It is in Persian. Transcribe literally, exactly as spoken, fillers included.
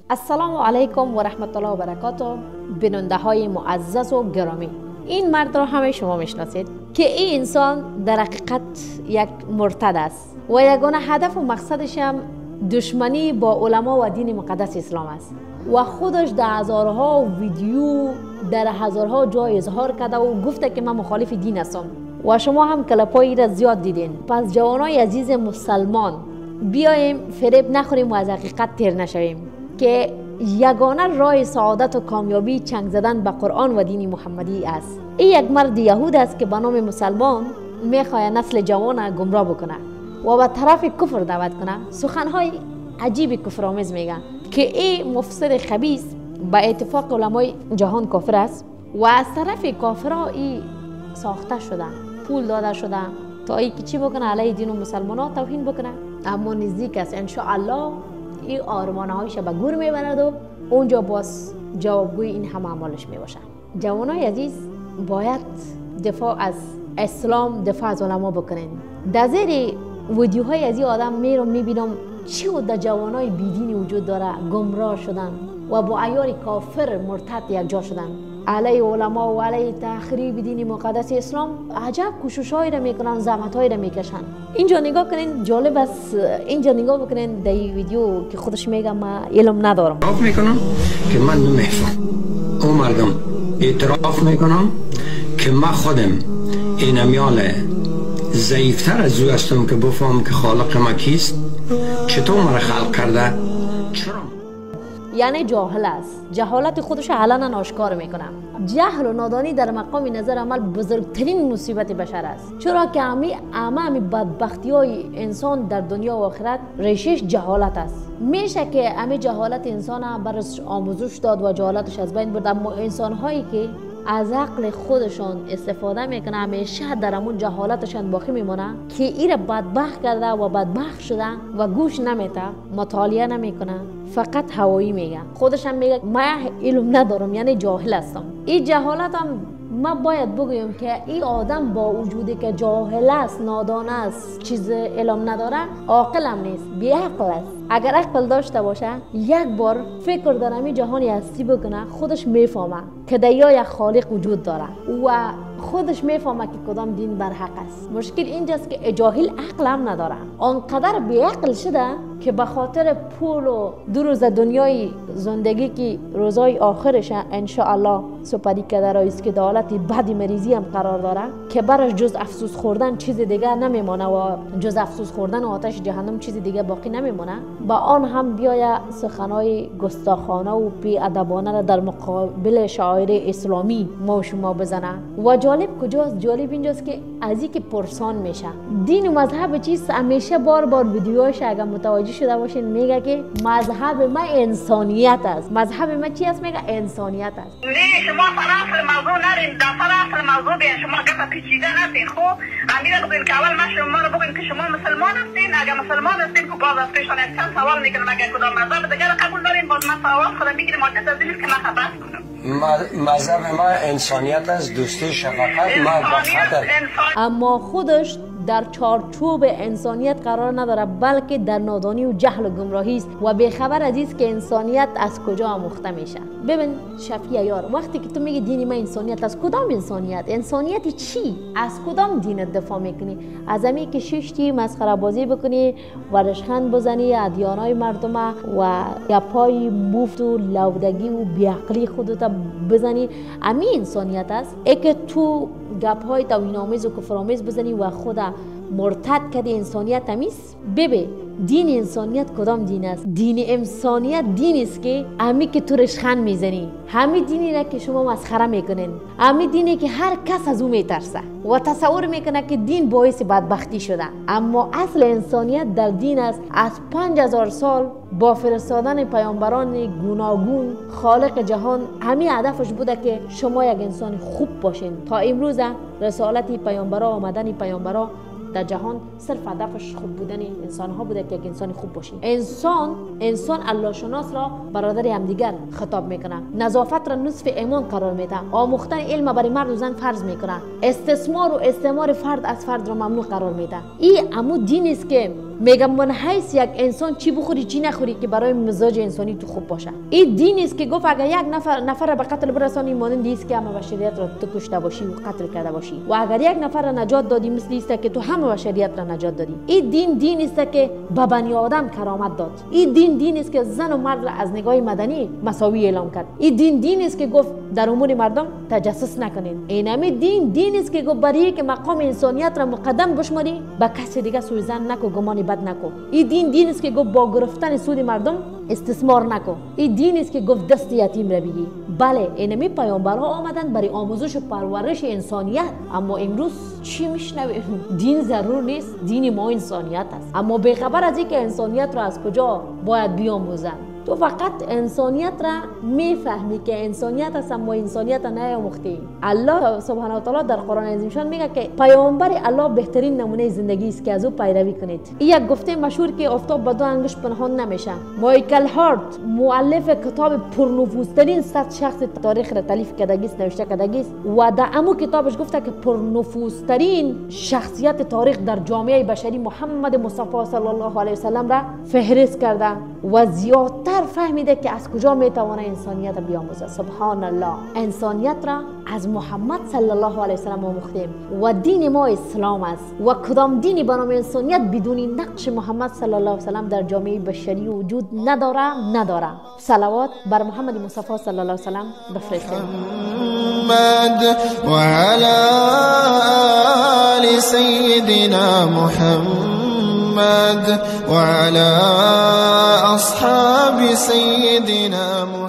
السلام علیکم و رحمت الله و برکاته. بیننده های معزز و گرامی، این مرد را همه شما میشناسید که این انسان در حقیقت یک مرتد است و یگانه هدف و مقصدش هم دشمنی با علما و دین مقدس اسلام است و خودش در هزارها ویدیو در هزارها جای اظهار کرده و گفته که من مخالف دین هستم و شما هم کلپایی را زیاد دیدین. پس جوانای عزیز مسلمان، بیایم فریب نخوریم و از حقیقت تیر نشویم که یگانه راه سعادت و کامیابی چنگ زدن به قرآن و دین محمدی است. این یک مرد یهود است که به نام مسلمان میخواد نسل جوان گمراه بکنه و به طرف کفر دعوت کنه. سخنهای عجیب کفرآمیز میگه که این مفسد خبیث به اتفاق علمای جهان کافر است و از طرف کافرها این ساخته شده، پول داده شده تا ای که چی بکنه، علیه دین و مسلمان ها توهین بکنه. اما نزدیک است انشاءالله این آرمانه هایش به گور میبرد و اونجا باز جوابگوی این همه عمالش میباشد. جوانای عزیز، باید دفاع از اسلام، دفاع از علما بکنین. در زیر ویدیوهای از این آدم میرم میبینم چی در جوانای بیدینی وجود داره، گمراه شدن و با عیار کافر مرتد یک جا شدن علیه علما و علیه تخریب دین مقدس اسلام. عجب کوشش‌هایی را میکنن، زحمت‌هایی را میکشن. اینجا نگاه کنین، جالب است. اینجا نگاه بکنین در این ویدیو که خودش میگه من علم ندارم. اعتراف میکنم که من نمیفهم. او مردم اعتراف میکنم که من خودم این امیال ضعیفتر از او هستم که بفهم که خالق ما کیست، چطور مرا خلق کرده، چرا. یعنی جاهل است، جهالت خودش علنا آشکار میکنه. جهل و نادانی در مقام نظر عمل بزرگترین مصیبت بشر است، چرا که همی همه همی بدبختی های انسان در دنیا و آخرت ریشش جهالت است. میشه که همی جهالت انسان برش آموزش داد و جهالتش از بین برد، اما انسان هایی که از عقل خودشان استفاده میکنه همیشه در همون جهالتشان باقی میمونه که ایره بدبخت کرده و بدبخت شده و گوش نمیده، مطالعه نمیکنه، فقط هوایی میگه. خودش هم میگه من علم ندارم، یعنی جاهل هستم. این جهالت هم ما باید بگویم که این آدم با وجودی که جاهل است، نادان است، چیز علم نداره، عاقل هم نیست، بی عقل است. اگر عقل داشته باشه یک بار فکر در همین جهانی هستی بکنه، خودش میفهمه که در یک خالق وجود داره و خودش میفهمه که کدام دین بر حق است. مشکل اینجاست که جاهل عقل هم نداره، آنقدر بی عقل شده که به خاطر پول و دو روز دنیای زندگی که روزای آخرش ان شاء الله سپری کرده رایست که دولت بعد مریضی هم قرار داره که برش جز افسوس خوردن چیز دیگه نمیمونه و جز افسوس خوردن و آتش جهنم چیز دیگه باقی نمیمونه. با آن هم بیاید سخنای گستاخانه و بی‌ادبانه را در مقابل شاعر اسلامی ما شما بزنه. و جالب کجاست؟ جالب اینجاست که از این که پرسان میشه دین و مذهب چیست، همیشه بار بار ویدیوهاش اگر متوجه شده باشین میگه که مذهب ما انسانیت است. مذهب ما چی است؟ میگه انسانیت است. نه شما سر موضوع نرین، در سر موضوع بیان، شما گپ پیچیده نکنین. خب امیره بگین که اول ما شما رو بگین که شما مسلمان هستین. اگر مسلمان هستین که باز از پیشان چند سوال میکنم، اگر کدام مذهب دیگر قبول دارین باز من سوال خودم میگیرم مدت از که من خبر کنم. مذهب ما انسانیت است، دوستی، شفقت، محبت. اما خودش در چارچوب انسانیت قرار نداره، بلکه در نادانی و جهل و گمراهی است و بیخبر از است که انسانیت از کجا آموخته میشه. ببین شفیع یار، وقتی که تو میگی دین ما انسانیت، از کدام انسانیت؟ انسانیت چی؟ از کدام دینت دفاع میکنی؟ از همین که ششتی مسخره بازی بکنی و رشخند بزنی ادیانای مردم و گپای مفت و لودگی و بیعقلی خودت بزنی، همین انسانیت است؟ ای که تو گپهای توهین‌آمیز و کفرآمیز بزنی و خدا مرتد کردی، انسانیت همیست؟ ببین دین انسانیت کدام دین است؟ دین انسانیت دینی است که همی که تو رشخند میزنی، همین دینی را که شما مسخره میکنین، همین دینی که هر کس از او میترسه و تصور میکنه که دین باعث بدبختی شده. اما اصل انسانیت در دین است. از پنج هزار سال با فرستادن پیامبران گوناگون خالق جهان همین هدفش بوده که شما یک انسان خوب باشین. تا امروز رسالت پیامبرا، آمدن پیامبرا در جهان صرف هدفش خوب بودن انسان ها بوده که یک انسان خوب باشین. انسان انسان الله شناس را برادر همدیگر خطاب میکنه، نظافت را نصف ایمان قرار میده، آموختن علم برای مرد و زن فرض میکنه، استثمار و استعمار فرد از فرد را ممنوع قرار میده. این امو دین است که میگم من حیث یک انسان چی بخوری چی نخوری که برای مزاج انسانی تو خوب باشه. این دین است که گفت اگر یک نفر نفر را به قتل برسانی مانند است که همه بشریت را تو کشته باشی و قتل کرده باشی و اگر یک نفر را نجات دادی مثل است که تو همه بشریت را نجات دادی. این دین دین است که به بنی آدم کرامت داد. این دین دین است که زن و مرد را از نگاه مدنی مساوی اعلام کرد. این دین دین است که گفت در امور مردم تجسس نکنین. اینمی دین دین است که گفت برای که مقام انسانیت را مقدم بشماری به کسی دیگه سوء ظن نکو، گمان بد نکو. این دین دین است که گفت با گرفتن سود مردم استثمار نکو. این دین است که گفت دست یتیم را بگی. بله اینمی پیامبرها آمدن برای آموزش و پرورش انسانیت، اما امروز چی میشنویم؟ دین ضرور نیست، دین ما انسانیت است، اما بیخبر از اینکه انسانیت را از کجا باید بیاموزن. تو فقط انسانیت را میفهمی که انسانیت است اما انسانیت نیاموختی. الله سبحانه و تعالی در قرآن عظیمشان میگه که پیامبر الله بهترین نمونه زندگی است که از او پیروی کنید. این یک گفته مشهور که آفتاب به دو انگشت پنهان نمیشه. مایکل هارت مؤلف کتاب پرنفوذترین صد شخص تاریخ را تالیف کردگی است، نوشته کردگی است و در امو کتابش گفته که پرنفوذترین شخصیت تاریخ در جامعه بشری محمد مصطفی صلی الله علیه و سلم را فهرست کرده و زیادتر فهمیده که از کجا میتونه انسانیت بیاموزه. سبحان الله، انسانیت را از محمد صلی الله علیه و سلم آموختیم و دین ما اسلام است و کدام دینی به نام انسانیت بدون نقش محمد صلی الله علیه و سلم در جامعه بشری وجود نداره نداره. صلوات بر محمد مصطفی صلی الله علیه و سلم بفرستید. محمد و علی آل سیدنا محمد وعلى أصحاب سيدنا محمد.